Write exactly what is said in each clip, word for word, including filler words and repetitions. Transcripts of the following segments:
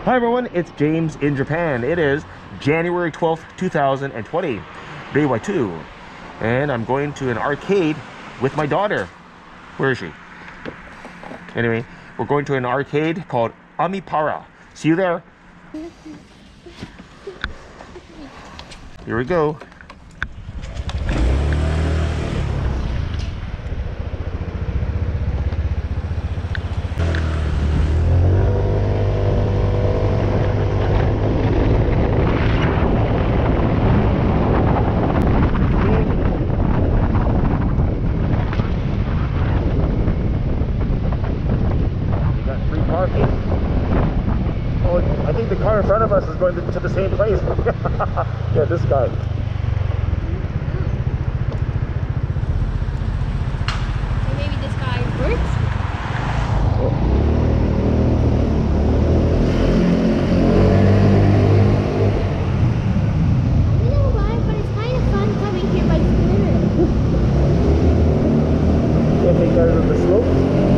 Hi everyone, it's James in Japan. It is January twelfth, two thousand twenty, day Y two, and I'm going to an arcade with my daughter. Where is she? Anyway, we're going to an arcade called Amipara. See you there. Here we go. I think the car in front of us is going to, to the same place. Yeah, this guy. Maybe this guy works? Oh. I don't know why, but it's kind of fun coming here by scooter. Can't take that of the slope.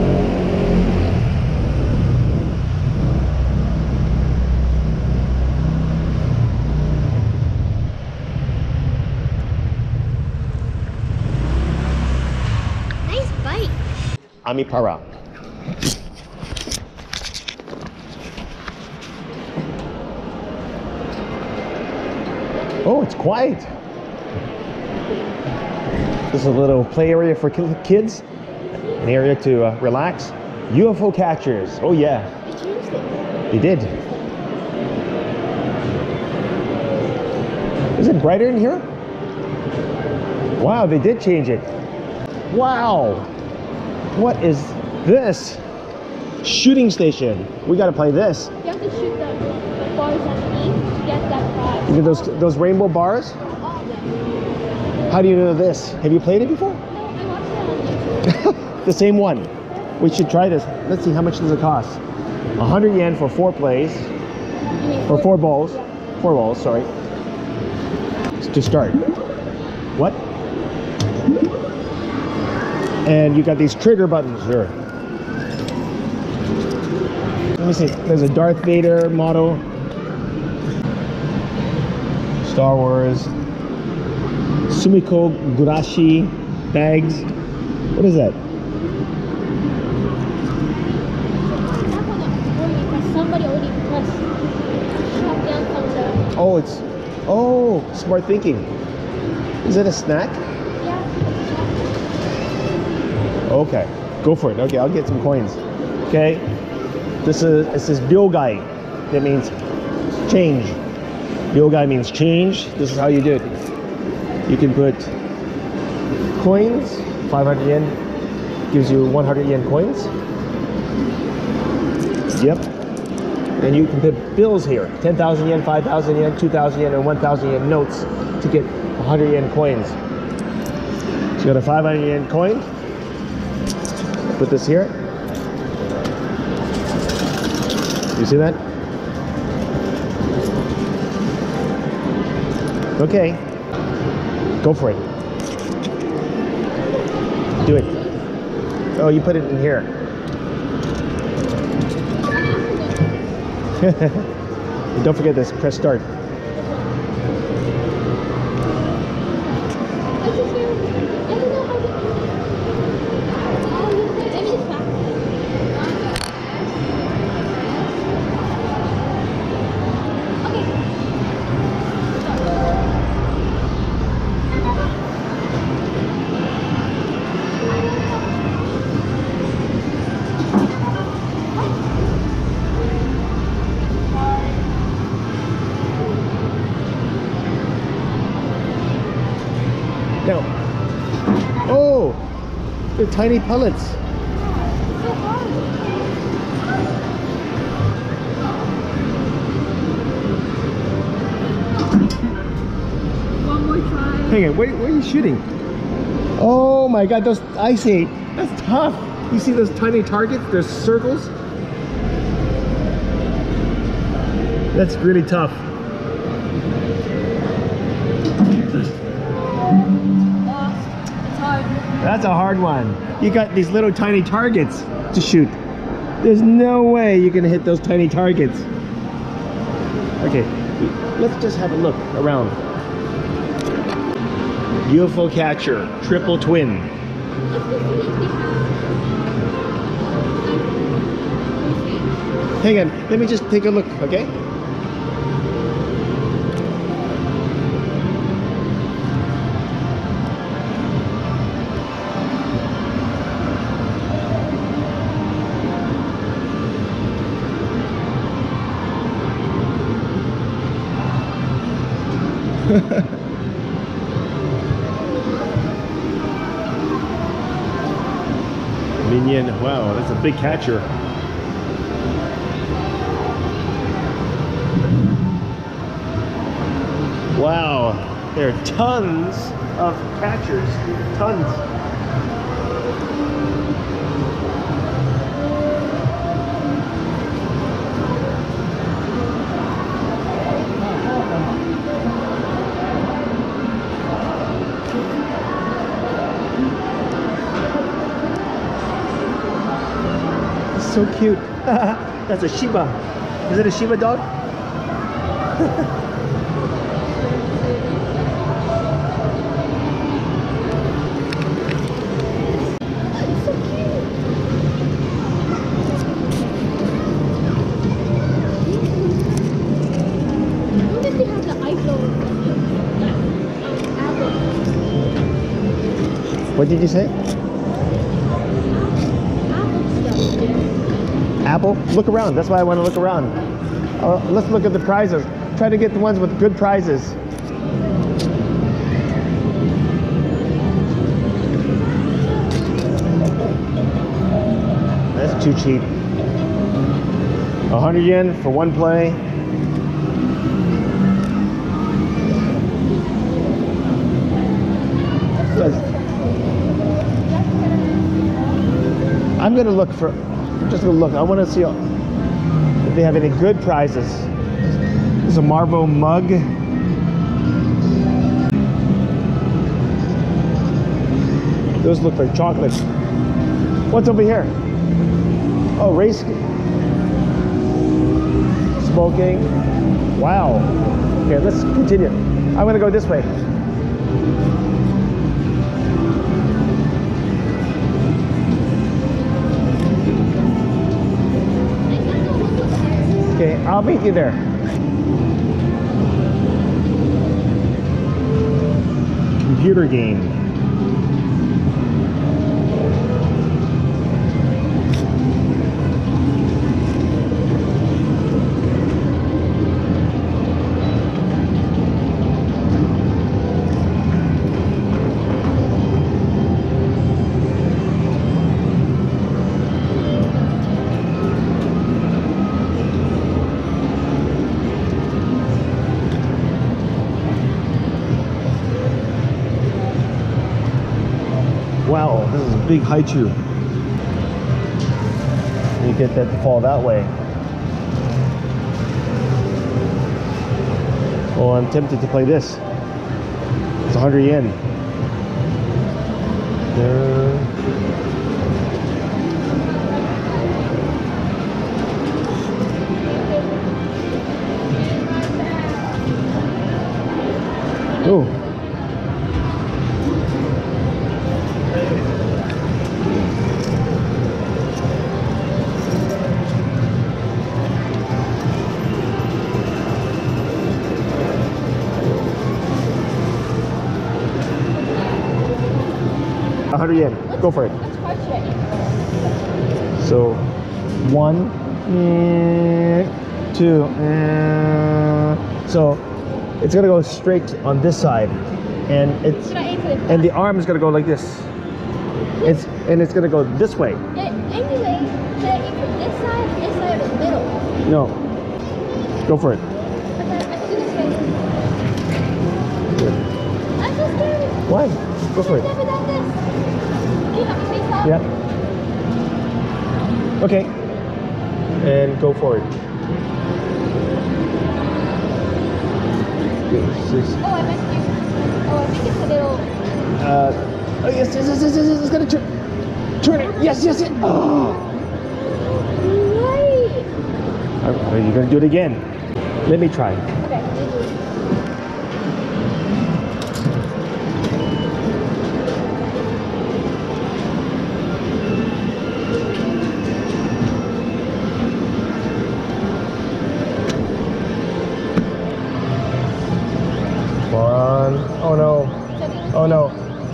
Amipara. Oh, it's quiet. This is a little play area for kids, an area to uh, relax. U F O catchers. Oh yeah. They changed it. They did. Is it brighter in here? Wow, they did change it. Wow. What is this? Shooting station. We gotta play this. You have to shoot the, the bars underneath to get that prize. You get those those rainbow bars? All of them. How do you know this? Have you played it before? No, I watched it on YouTube. The same one. We should try this. Let's see, how much does it cost? A hundred yen for four plays. For four balls. Yeah. Four balls, sorry. To start. What? And you got these trigger buttons here. Let me see. There's a Darth Vader model. Star Wars. Sumiko Gurashi bags. What is that? Somebody already pressed shut down from the... Oh, it's... Oh, smart thinking. Is it a snack? Okay, go for it. Okay, I'll get some coins. Okay, this is it says Byogai. That means change. Byogai means change. This is how you do it. You can put coins. five hundred yen gives you one hundred yen coins. Yep. And you can put bills here. ten thousand yen, five thousand yen, two thousand yen, and one thousand yen notes to get one hundred yen coins. So you got a five hundred yen coin. Put this here. You see that? Okay. Go for it. Do it. Oh, you put it in here. And don't forget this. Press start. No. Oh, they're tiny pellets. One more try. Hang on, where, where are you shooting? Oh my God, those, I see, that's tough. You see those tiny targets? There's circles. That's really tough. That's a hard one. You got these little tiny targets to shoot. There's no way you're gonna hit those tiny targets. Okay, let's just have a look around. U F O catcher, triple twin. Hang on, let me just take a look, okay? Minion, wow, that's a big catcher. Wow, there are tons of catchers, tons. So cute. That's a Shiba. Is it a Shiba dog? What did you say? Apple? Look around. That's why I want to look around. Uh, let's look at the prizes. Try to get the ones with good prizes. That's too cheap. A hundred yen for one play. I'm gonna look for. I'm just gonna look. I want to see if they have any good prizes. There's a Marble mug. Those look like chocolates. What's over here? Oh, race. Smoking. Wow. Okay, let's continue. I'm gonna go this way. Okay, I'll meet you there. Computer game. Wow, this is a big haichu. You get that to fall that way. Oh, I'm tempted to play this. It's a hundred yen. There. Oh. A hundred yen. Go for it. So, one, mm, two. Mm. So, it's gonna go straight on this side, and it's and the arm is gonna go like this. It's and it's gonna go this way. Anyway, should I aim for this side, this side, or the middle? No. Go for it. I'm so scared. Why? Go for it. I've never done this. Can you help me face up? Yeah. Okay. And go for it. Six. Oh, I missed you. Oh, I think it's a little. Uh, oh yes, yes, yes, yes, yes, it's gonna turn. Turn it. Yes, yes, yes. Oh. Right. Are, are you gonna do it again? Let me try. Okay. Come on. Oh no. Oh no.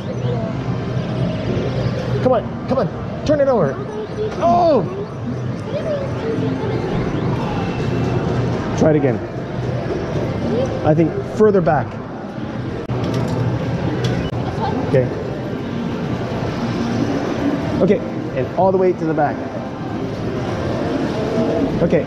Come on. Come on. Turn it over. Oh! Try it again. I think further back. Okay. Okay. And all the way to the back. Okay.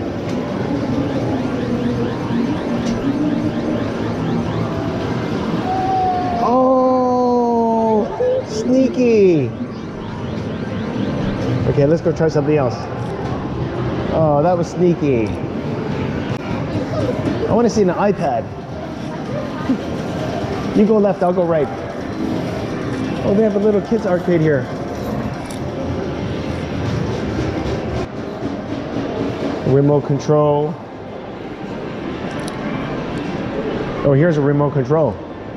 Oh! Sneaky! Okay, let's go try something else. Oh, that was sneaky. I want to see an iPad. You go left, I'll go right. Oh, they have a little kids arcade here. Remote control. Oh, here's a remote control.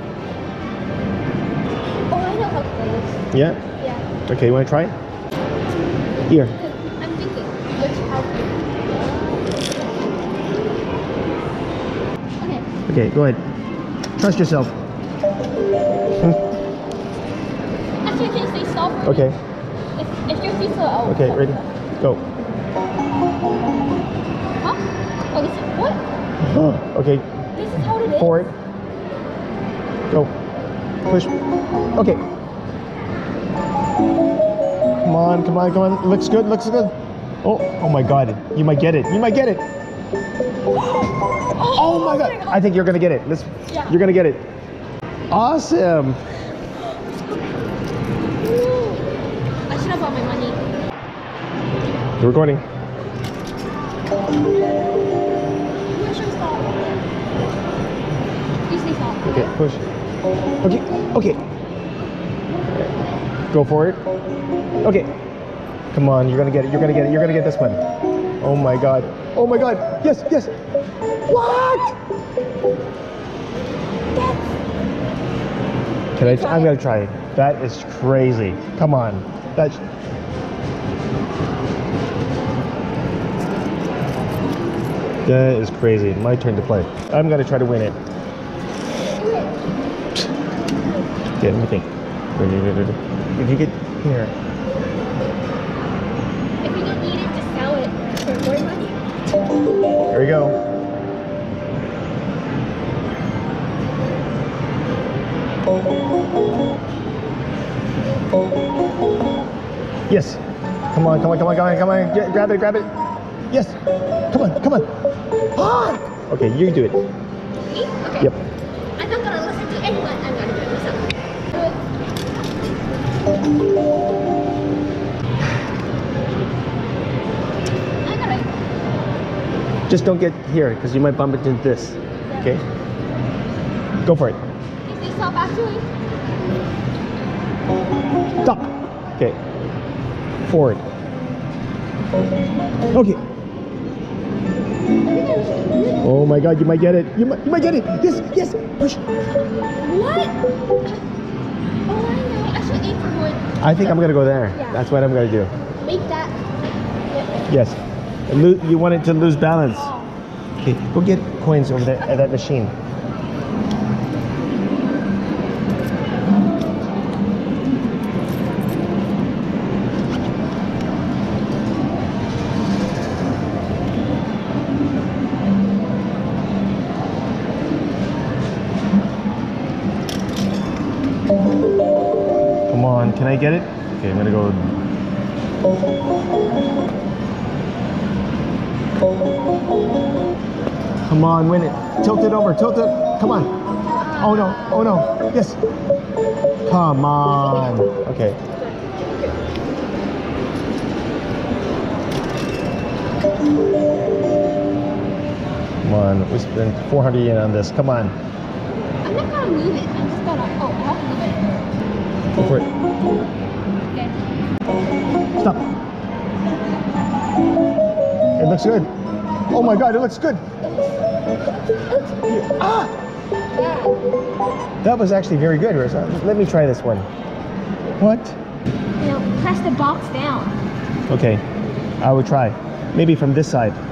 Oh, I know how to play this. Yeah? Yeah. Okay, you want to try it? Here. I'm thinking, which outfit? Okay. Okay, go ahead. Trust yourself. Actually, can you say stop for Okay. me? If, if you're too slow, I'll Okay, stop. ready? Go. Huh? Oh, this is what? Okay, This is how it is? forward. Go. Push. Okay. Come on, come on, come on. Looks good, looks good. Oh, oh my God. You might get it. You might get it. Oh my God. I think you're gonna get it. Let's. Yeah. You're gonna get it. Awesome. Ooh. I should have bought my money. You're recording. I should stop. You say stop. Okay, push. Okay, okay. Go for it. Okay. Come on, you're gonna get it. You're gonna get it. You're gonna get this one. Oh my God. Oh my God. Yes, yes. What? Can I? I'm gonna try it. That is crazy. Come on. That's. That is crazy. My turn to play. I'm gonna try to win it. Okay, let me think. If you get here. If you don't need it, just sell it for more money. There we go. Yes. Come on, come on, come on, come on, come on. Get, grab it, grab it. Yes. Come on, come on. Ah! Okay, you do it. Me? Okay. Yep. I'm not gonna listen to anyone. I'm gonna do it myself. I got it. Just don't get here because you might bump into this. Okay? Go for it. Is this stop actually? Stop. Okay. Forward. Okay. Oh my God, you might get it. You might, you might get it. Yes, yes. Push. What? Oh, I know. I should aim for wood. I think I'm gonna go there. Yeah. That's what I'm gonna do. Make that. Yes. And lo- you want it to lose balance. Oh. Okay, go get coins over there at that machine. Come on, can I get it? Okay, I'm gonna go. Come on, win it. Tilt it over, tilt it. Come on. Oh no, oh no. Yes. Come on. Okay. Come on, we spent four hundred yen on this. Come on. I'm not gonna move it. I'm just gonna. Oh, I have to move it. Go for it. Okay. Stop. It looks good. Oh my God, it looks good. Ah! That was actually very good, Arisa. Let me try this one. What? You know, press the box down. Okay, I will try. Maybe from this side. And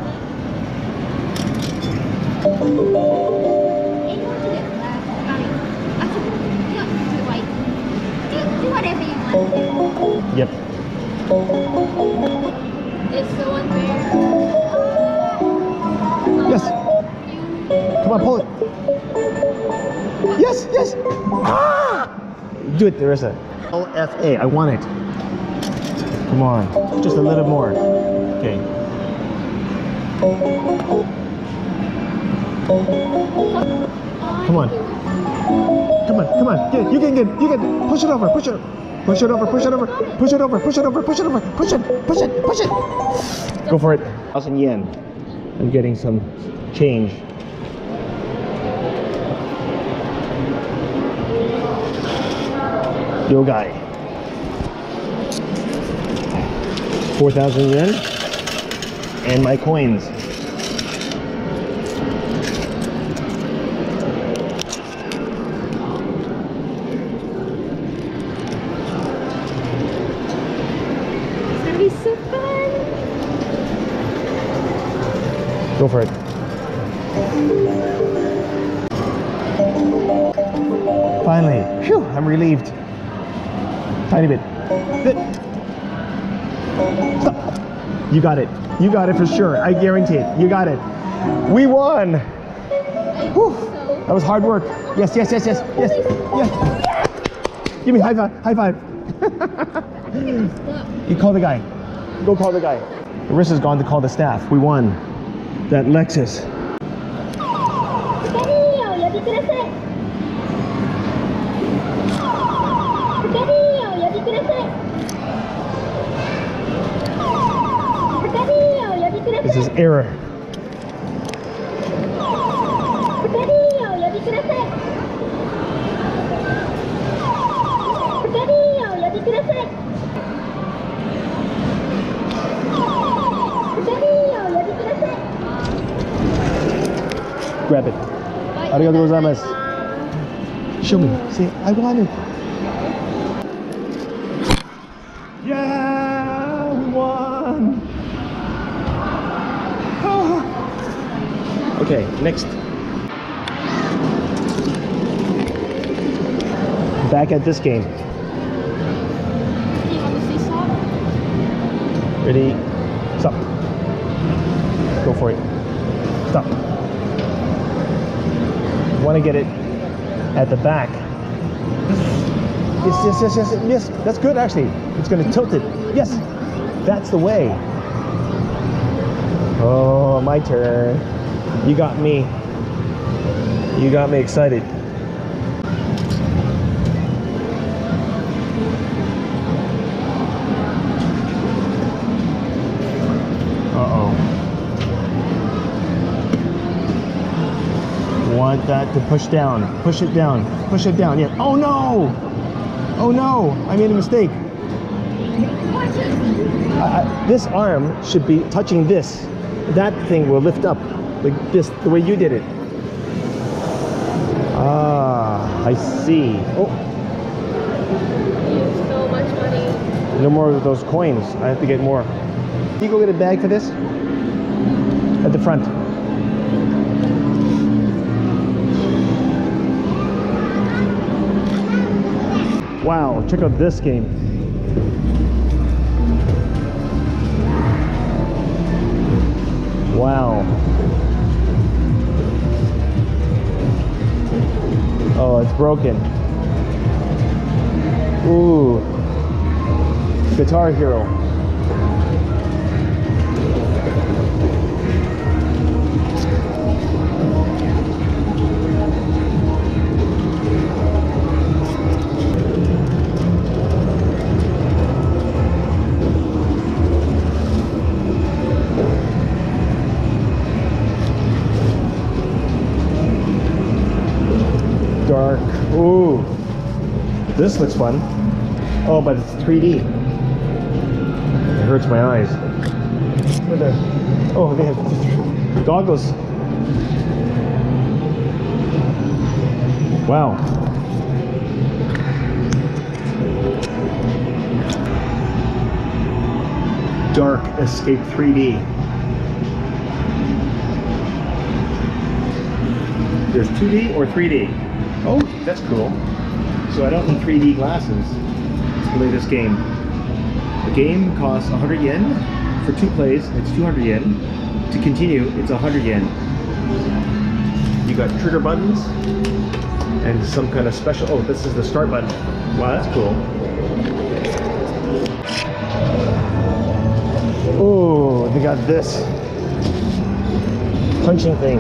you want to do it left. I mean, actually, you don't do it right. Do, do whatever you want. Yep. It's so unfair. Yes. Come on, pull it. Yes, yes. Ah! Do it, Arisa. L F A, I want it. Come on, just a little more. Okay. Come on. Come on, come on. Get it. You can get it. You can push it over. Push it. Push it over. Push it over. Push it over. Push it over. Push it over. Push it. Push it. Push it. Go for it. one thousand yen. I'm getting some change. Yo guy. four thousand yen. And my coins. Be so fun. Go for it. Finally, phew, I'm relieved. Tiny bit. Stop. You got it. You got it for sure. I guarantee it. You got it. We won. Whew. That was hard work. Yes, yes, yes, yes, yes, yes. Give me high five. High five. You call the guy. Go call the guy. Arisa's gone to call the staff. We won. That Lexus. This is error. Grab it. Arigatou gozaimasu. Show me. See, I want it. Yeah, we won. Oh. Okay, next. Back at this game. Ready? Stop. Go for it. Stop. Want to get it at the back. Yes, yes, yes, yes, yes. That's good actually. It's going to tilt it. Yes, that's the way. Oh, my turn. You got me. You got me excited. Uh-oh. Want that to push down. Push it down. Push it down. Yeah. Oh no! Oh no! I made a mistake. I, I, this arm should be touching this. That thing will lift up like this, the way you did it. Ah, I see. Oh. So much money. No more of those coins. I have to get more. Can you go get a bag for this? At the front. Wow, check out this game. Wow. Oh, it's broken. Ooh. Guitar Hero. Dark. Ooh. This looks fun. Oh, but it's three D. It hurts my eyes. Where the, oh, they have Goggles. Wow. Dark Escape three D. There's two D or three D. Oh, that's cool. So I don't need three D glasses to play this game. The game costs one hundred yen. For two plays, it's two hundred yen. To continue, it's one hundred yen. You got trigger buttons and some kind of special... Oh, this is the start button. Wow, that's cool. Oh, they got this punching thing.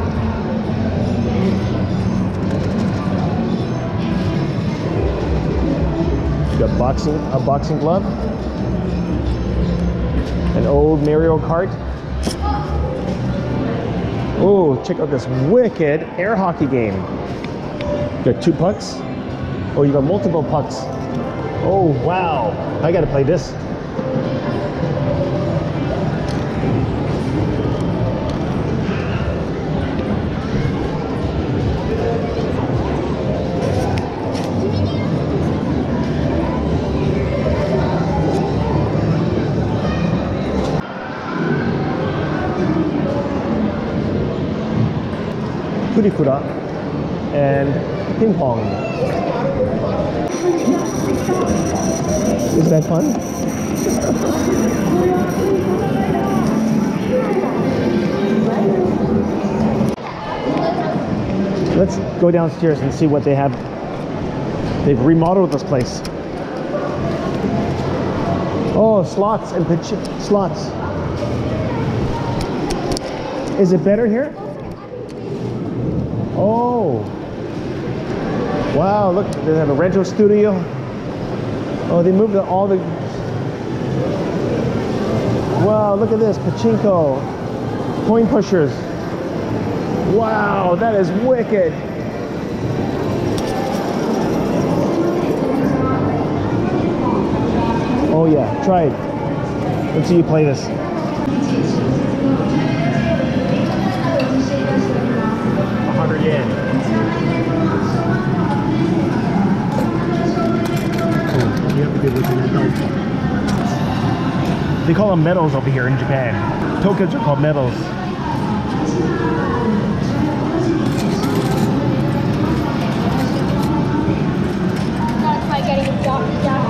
You got boxing, a boxing glove, an old Mario Kart. Oh, check out this wicked air hockey game. You got two pucks. Oh, you got multiple pucks. Oh, wow. I gotta play this. Kurikura and ping pong. Is that fun? Let's go downstairs and see what they have. They've remodeled this place. Oh, slots and pitch slots. Is it better here? Oh, wow, look, they have a rental studio. Oh, they moved the, all the... Wow, look at this, pachinko, coin pushers. Wow, that is wicked. Oh yeah, try it. Let's see you play this. one hundred yen. Oh, you have to be looking at those. They call them medals over here in Japan. Tokens are called medals. That's like getting a job.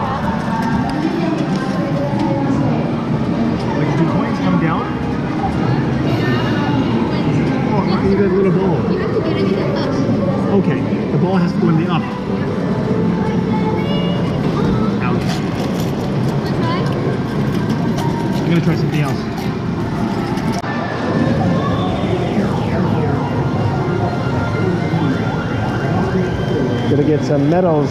Like, do coins come down? Oh, you got a little ball. You have to get it in the up. Okay, the ball has to go in the up. Ouch. I'm gonna try something else. Gonna get some medals.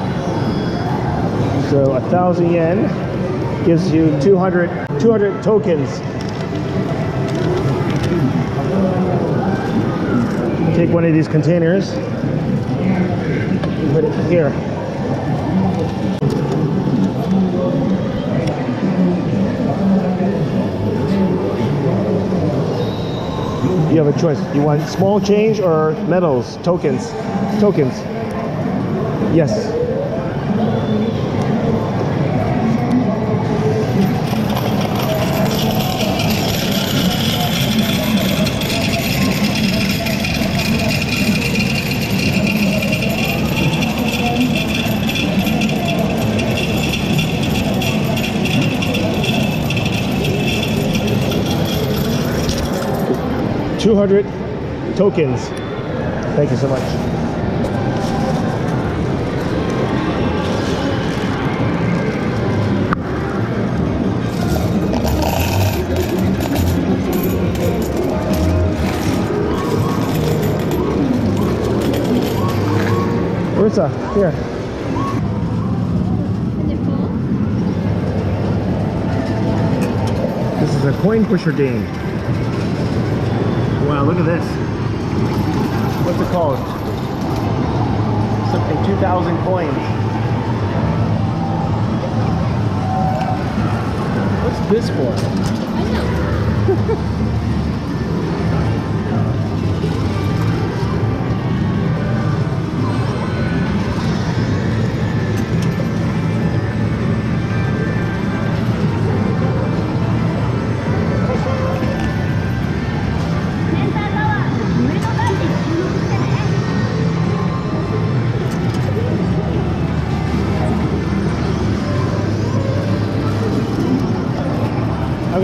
So a thousand yen gives you two hundred, two hundred tokens. Take one of these containers, put it here. You have a choice. You want small change or medals, tokens? Tokens. Yes. two hundred tokens. Thank you so much. Arisa, here. This is a coin pusher game. Wow, look at this. What's it called? Something two thousand coins. What's this for? I know.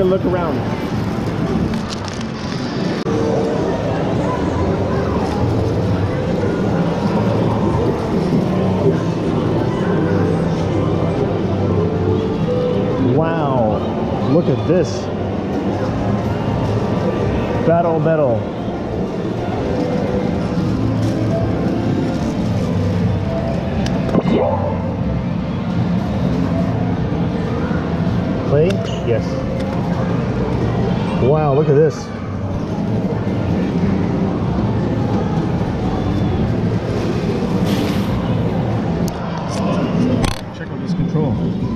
a look around. Wow, look at this. Battle Metal. Play? Yes. Wow, look at this. Check out this control.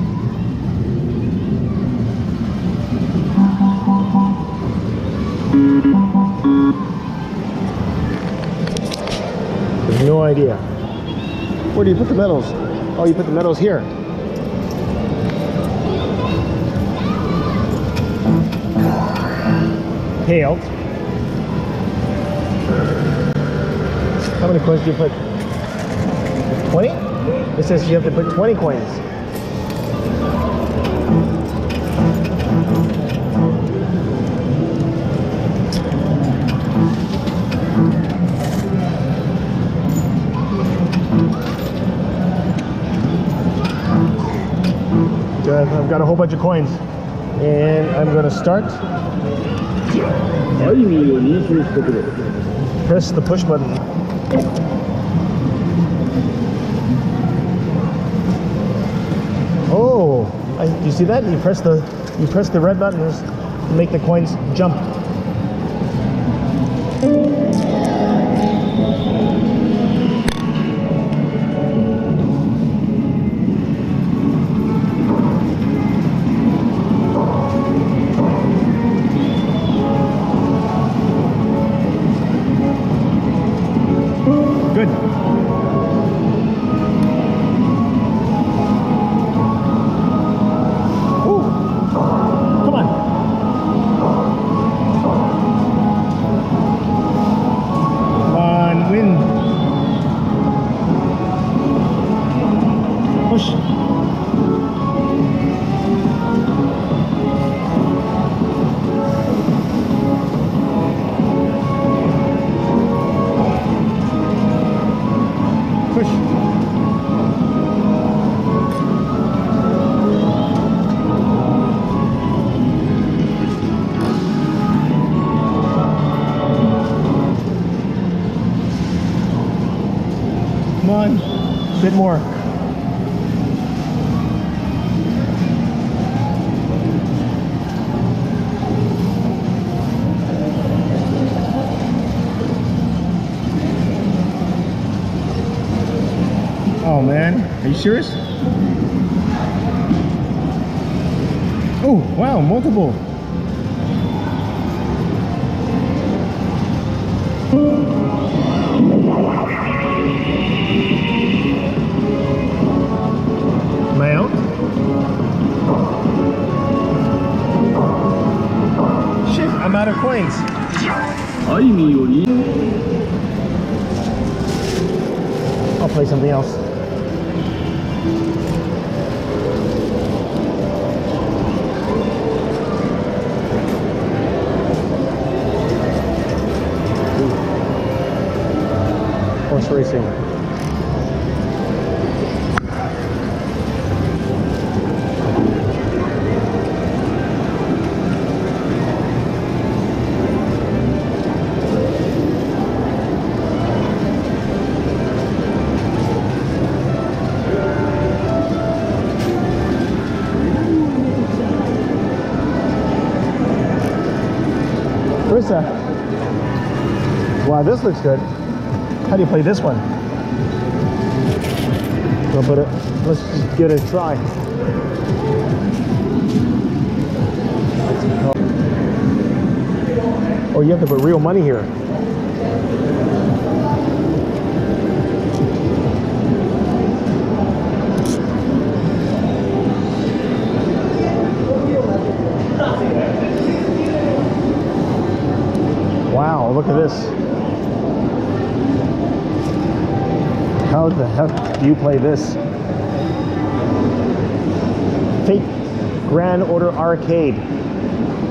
There's no idea. Where do you put the medals? Oh, you put the medals here. Tailed. How many coins do you put? twenty? It says you have to put twenty coins. I've got a whole bunch of coins, and I'm going to start. Press the push button. Oh, I, do you see that? You press the you press the red button to make the coins jump. Good. Ooh. Come on. Come on, win. Push. Push. Come on, a bit more. Oh man, are you serious? Oh wow, multiple. Am I out? Shit, I'm out of coins. I'll play something else. Horse racing. Arisa. Wow, this looks good. How do you play this one? We'll put it, let's just give it a try. Oh, you have to put real money here. Wow, look at this. How the heck do you play this? Fate Grand Order Arcade.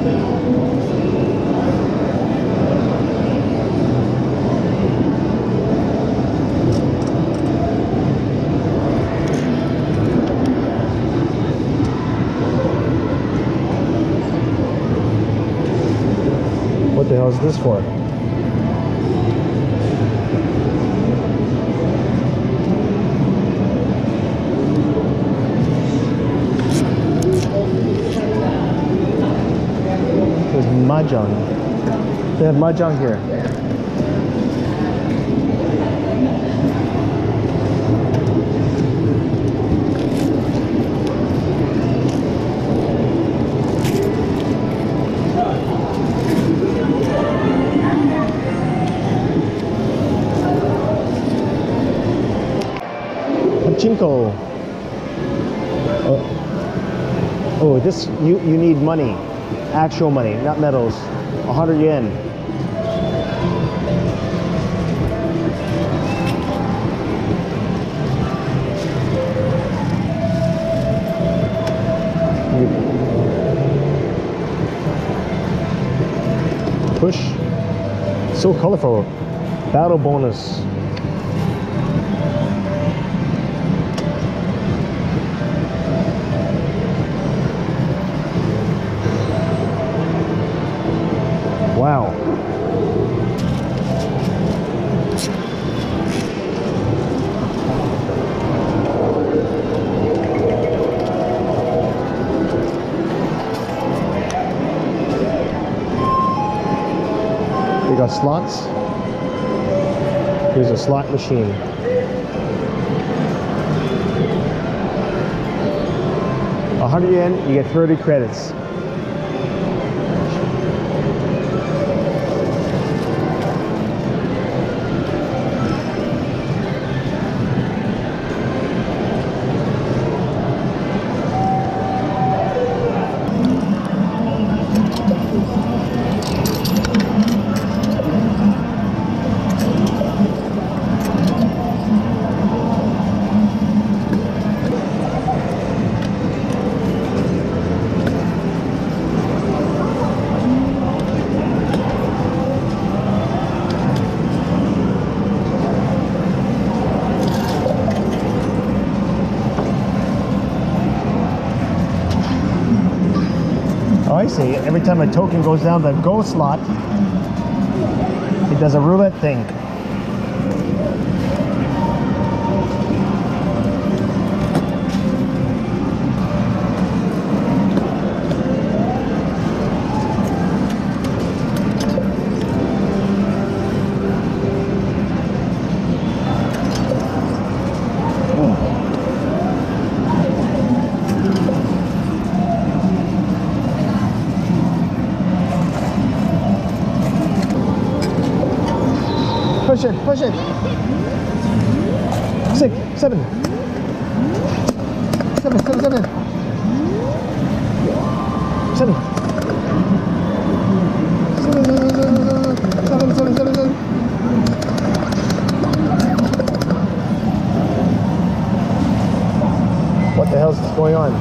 What the hell is this for? There's mahjong. They have mahjong here. Pachinko. Oh. Oh, this you you need money, actual money, not medals. A hundred yen. Push. So colorful. Battle bonus. Wow. They got slots. Here's a slot machine. A hundred yen, you get thirty credits. Oh, I see. Every time a token goes down the go slot, it does a roulette thing. Push it, push it. Six, seven. Seven, seven, seven. Seven. Seven, seven, seven, seven, seven. What the hell is going on?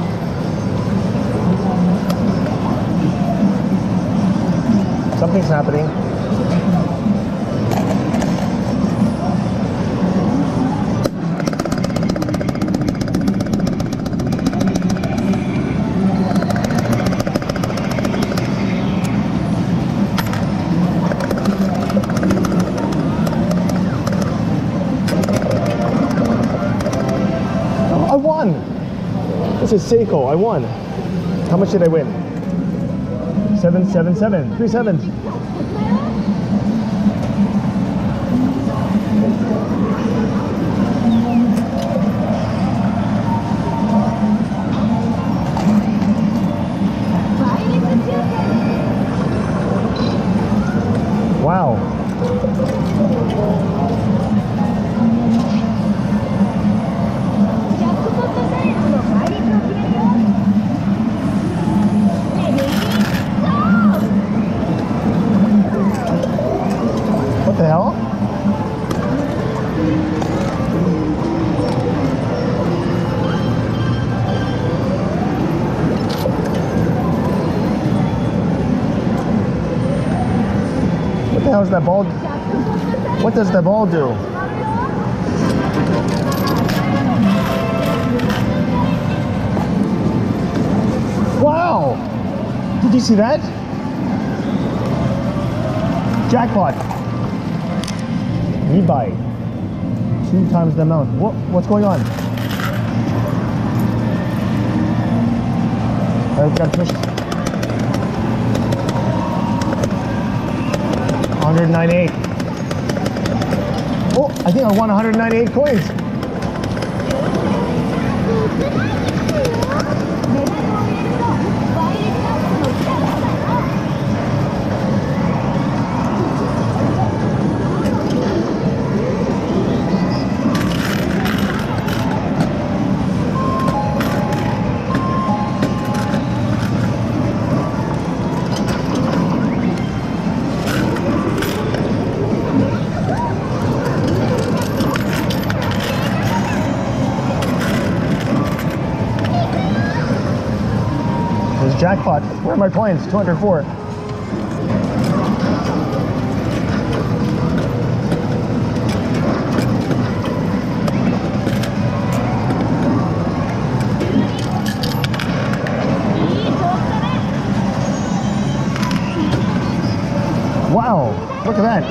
Something's happening. I won! This is Seiko, I won. How much did I win? Seven, seven, seven. Three sevens. Wow. What the hell? how's that ball? What does the ball do? Wow! Did you see that? Jackpot. Rebuy. Two times the amount. What? What's going on? I got pushed. one ninety-eight. Oh, I think I won one hundred ninety-eight coins. Jackpot. Where are my coins? two hundred four. Wow, look at that.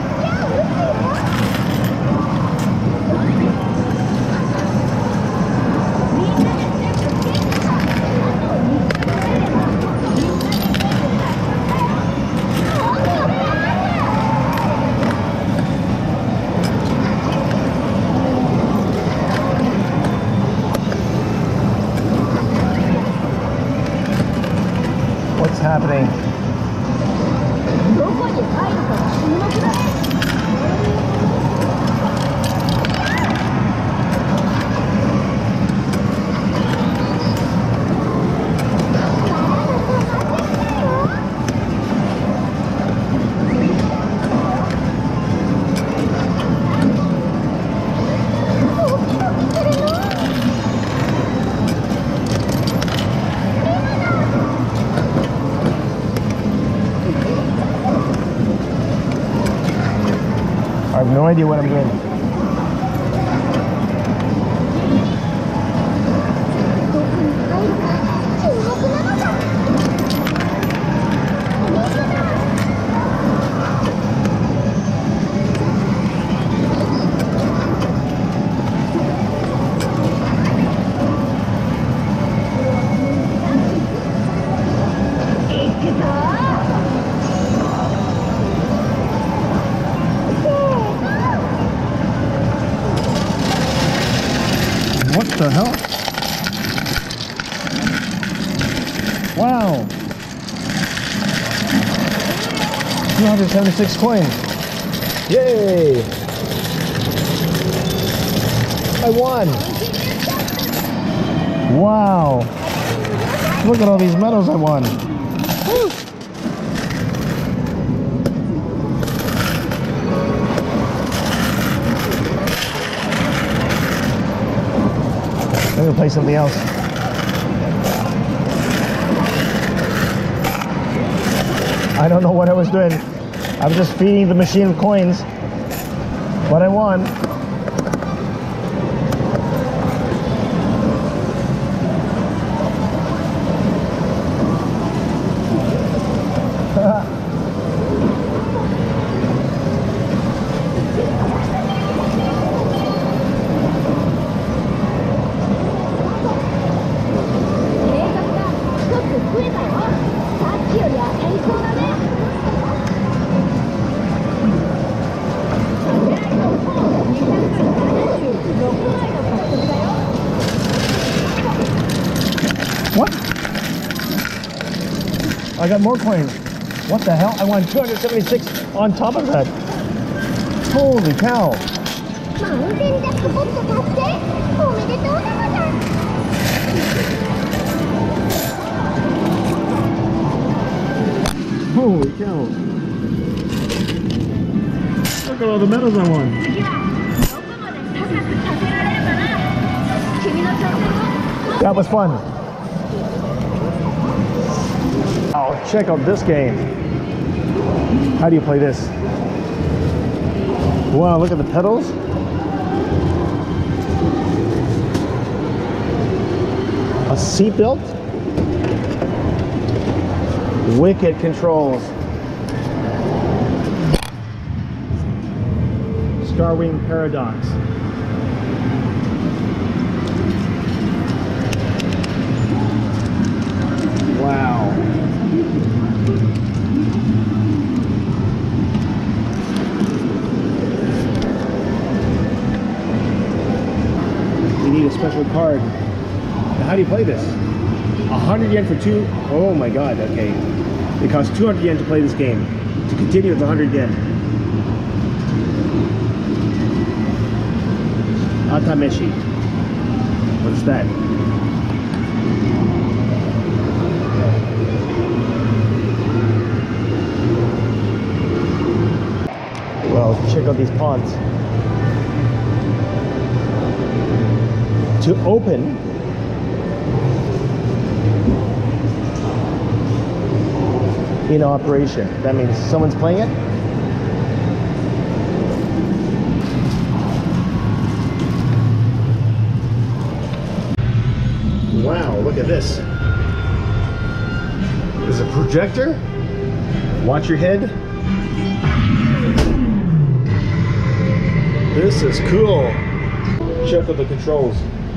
What's happening? I have no idea what I'm doing. What the hell? Wow! two hundred seventy-six coins. Yay! I won! Wow! Look at all these medals I won. Woo. I'm gonna play something else. I don't know what I was doing. I was just feeding the machine coins, but I won. What? I got more coins. What the hell? I won two hundred seventy-six on top of that. Holy cow. Holy cow. Look at all the medals I won. That was fun. Oh, check out this game. How do you play this? Wow, look at the pedals. A seatbelt. Wicked controls. Starwing Paradox. Wow. You need a special card. Now, how do you play this? A hundred yen for two? Oh my god, okay. It costs two hundred yen to play this game. To continue, it's a hundred yen. Atameshi. What's that? Well, check out these pods. To open, in operation. That means someone's playing it. Wow, look at this. There's a projector. Watch your head. This is cool. Check out the controls.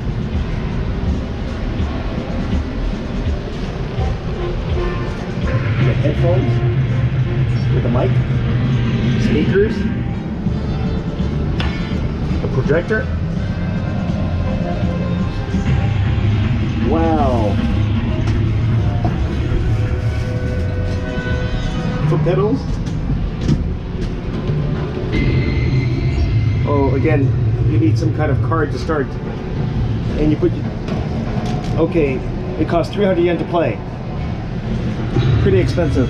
The headphones with the mic, speakers, the projector. Wow. Foot pedals. Oh, again, you need some kind of card to start. And you put, okay, it costs three hundred yen to play. Pretty expensive.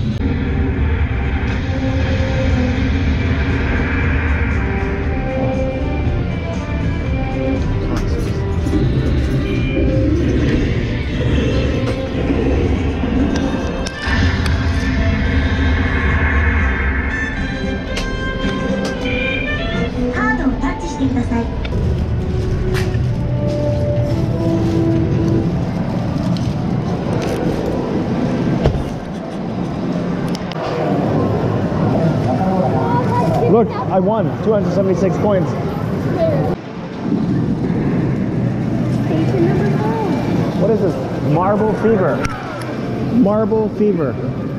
Look, I won two hundred seventy-six coins. What is this? Marble Fever. Marble Fever.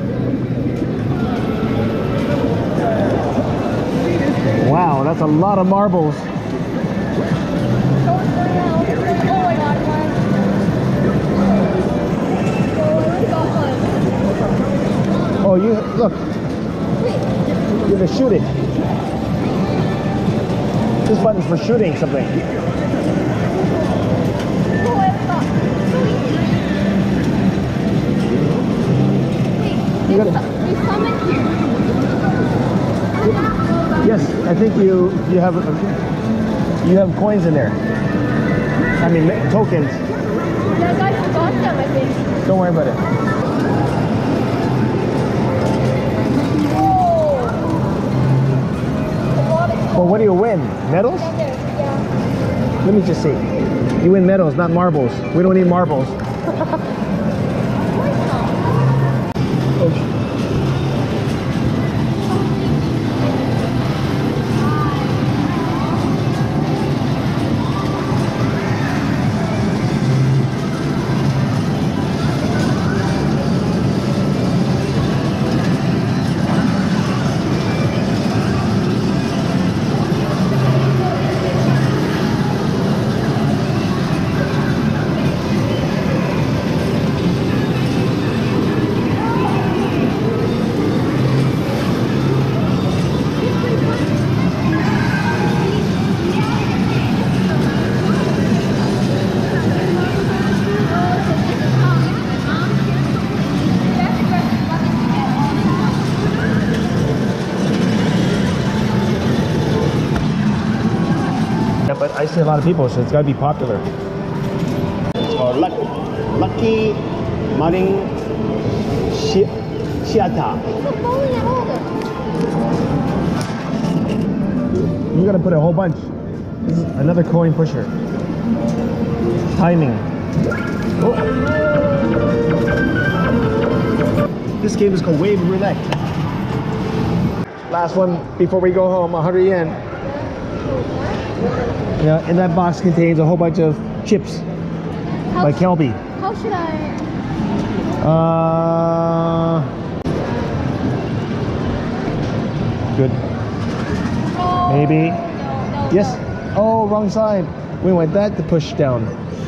Wow, that's a lot of marbles. Oh, you look. You're gonna shoot it. This button's for shooting something. You gotta, yes, I think you you have you have coins in there. I mean tokens. Yeah, guys forgot them, I think. Don't worry about it. Well, what do you win? Medals? Yeah. Let me just see. You win medals, not marbles. We don't need marbles. Oh. But I see a lot of people, so it's got to be popular. It's called Lucky, Lucky Marin Shiata. gotta put a whole bunch. This is another coin pusher. Timing. Oh. This game is called Wave Roulette. Last one before we go home, one hundred yen. Yeah, and that box contains a whole bunch of chips How by sh- Kelby. How should I? Uh, good. No. Maybe. No, no, Yes. no. Oh, wrong side. We want that to push down.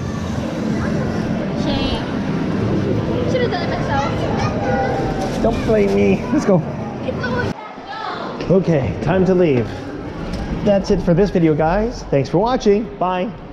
Shame. Should have done it myself. Don't blame me. Let's go. It's always. Okay, time to leave. That's it for this video, guys. Thanks for watching. Bye.